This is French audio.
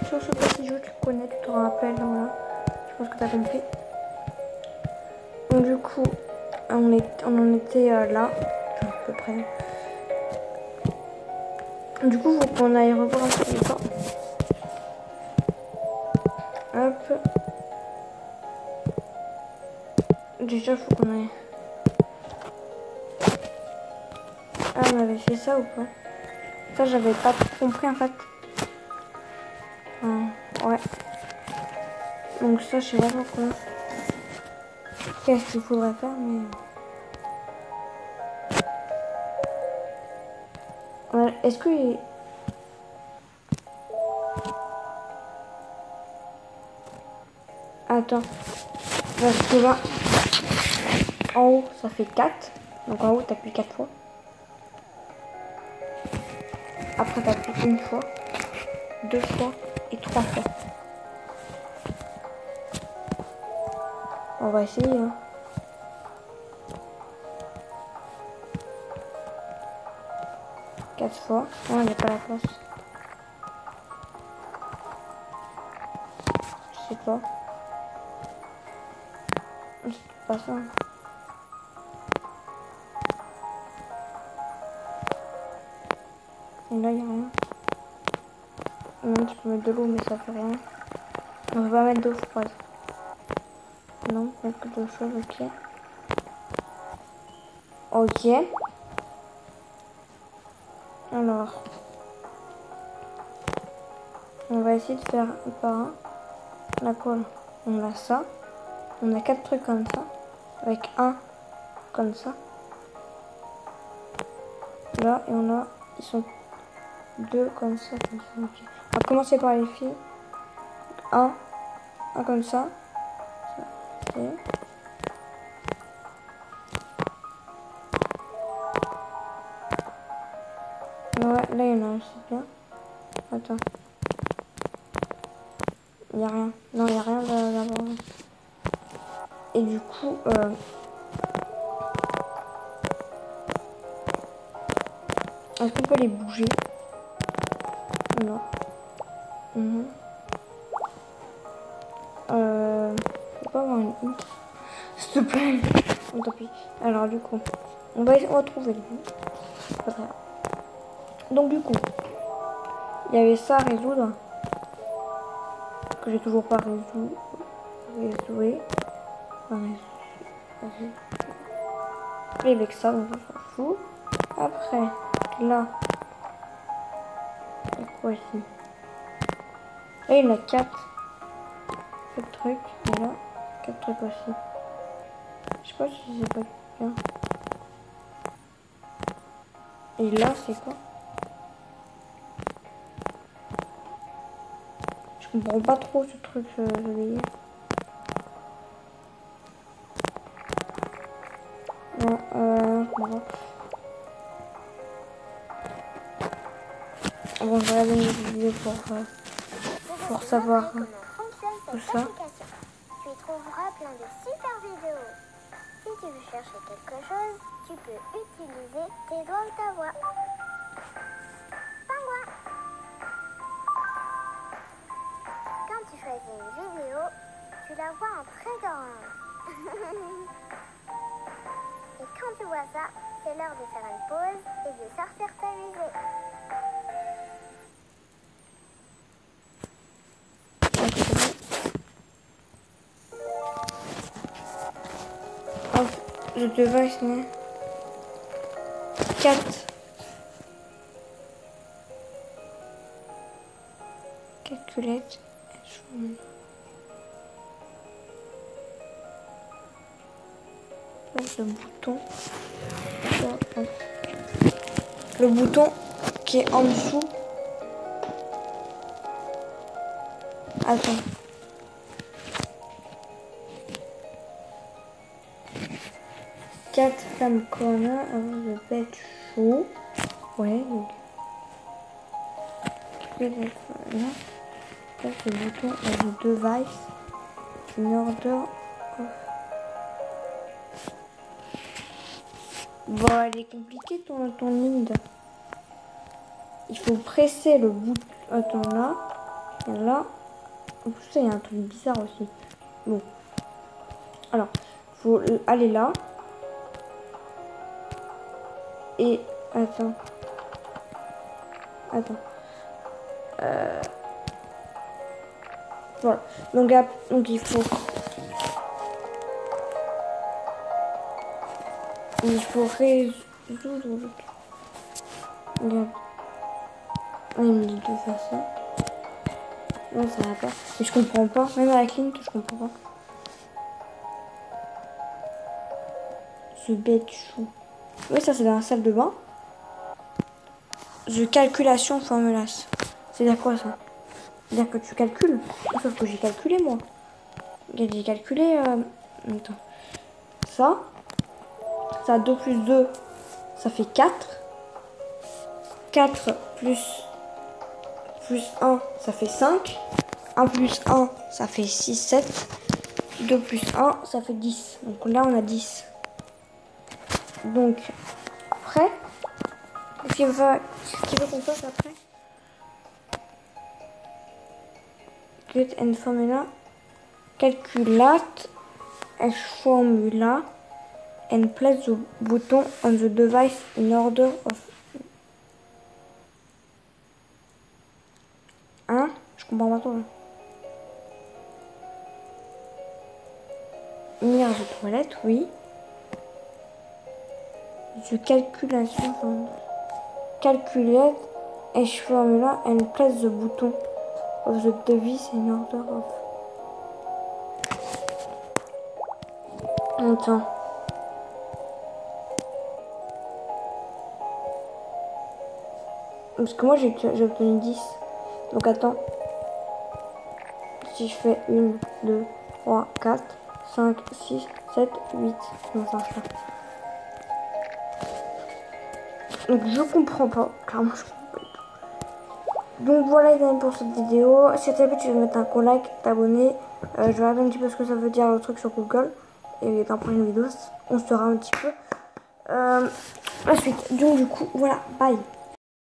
sur ce petit jeu, tu connais, tu te rappelles, voilà. Je pense que tu as compris. Donc du coup, on en était là, à peu près. Du coup, il faut qu'on aille revoir un petit peu. Hop. Déjà, il faut qu'on aille. Ah, on avait fait ça ou pas? Ça, j'avais pas compris en fait. Ouais. Donc ça, je sais pas pourquoi. Qu'est-ce qu'il faudrait faire, mais... Ouais, est-ce que... Attends. Parce que là, en haut, ça fait 4. Donc en haut, t'appuies 4 fois. Après, t'appuies une fois, 2 fois et 3 fois. On va essayer. Hein. Quatre fois. Oh, il n'y a pas la place. Je sais pas. C'est pas ça. Et là, il n'y a rien. Non, tu peux mettre de l'eau, mais ça fait rien. On va pas mettre d'eau froide. Non, il n'y a que deux choses, ok. Ok. Alors. On va essayer de faire un par un. La colle. On a ça. On a 4 trucs comme ça. Avec un comme ça. Là, et on a... Ils sont 2 comme ça. Okay. On va commencer par les filles. Un comme ça. Okay. Ouais, là il y en a aussi bien. Attends. Il n'y a rien. Non, il n'y a rien là-bas. Et du coup, est-ce qu'on peut les bouger? Non. Faut pas avoir une honte. S'il te plaît. Oh, tant pis. Alors du coup, on va trouver le but. Pas très grave. Donc du coup, il y avait ça à résoudre. Que j'ai toujours pas résolu. Et avec ça, donc on s'en fout. Après, là. C'est quoi ici? Là, il y en a 4. 4 trucs. Et là, 4 trucs aussi. Je sais pas si c'est pas bien. Et là, c'est quoi? Je comprends pas trop ce truc, je vais dire. Non, bon. Bon, je vais regarder une vidéo pour savoir tout ça. Tu y trouveras plein de super vidéos. Si tu veux chercher quelque chose, tu peux utiliser tes doigts ou ta voix. Pingouin. Quand tu choisis une vidéo, tu la vois en très grand. Et quand tu vois ça, c'est l'heure de faire une pause et de sortir t'amuser. Je devais essayer 4 calculettes. Le bouton. Le bouton qui est en dessous. Attends. Quatre femmes corner avant de bête chaud. Ouais. Là, le bouton as the device in order of... Bon, elle est compliquée ton lead. Il faut presser le bouton. Attends là. Il y a là. En plus, il y a un truc bizarre aussi. Bon. Alors, faut aller là. Et... Attends. Voilà. Donc il faut résoudre. Regarde. Il me dit de faire ça. Non, ça va pas. Mais je comprends pas. Même avec Link, je comprends pas. Ce bête chou. Oui, ça c'est dans la salle de bain. The calculation formulas. C'est-à-dire quoi ça? C'est-à-dire que tu calcules. Sauf que j'ai calculé moi. J'ai calculé. Attends. Ça 2 plus 2, ça fait 4. 4 plus 1, ça fait 5. 1 plus 1, ça fait 6, 7. 2 plus 1, ça fait 10. Donc là, on a 10. Donc, après, qu'est-ce qu'il veut qu'on fasse après? Create and formula. Calculate a formula and place the button on the device in order of... Hein? Je comprends pas trop. Mirror de toilette, oui. The calculation formula. Calculate a formula and place the button of the device in order of... Attends. Parce que moi j'ai obtenu 10. Donc attends. Si je fais 1, 2, 3, 4, 5, 6, 7, 8. Non, ça marche pas. Donc je comprends pas. Clairement je comprends pas du tout. Donc voilà les amis pour cette vidéo. Si t'as plu, tu veux mettre un gros like, t'abonner. Je vais regarder un petit peu ce que ça veut dire le truc sur Google. Et dans la prochaine vidéo, on saura un petit peu la suite. Donc du coup, voilà, bye.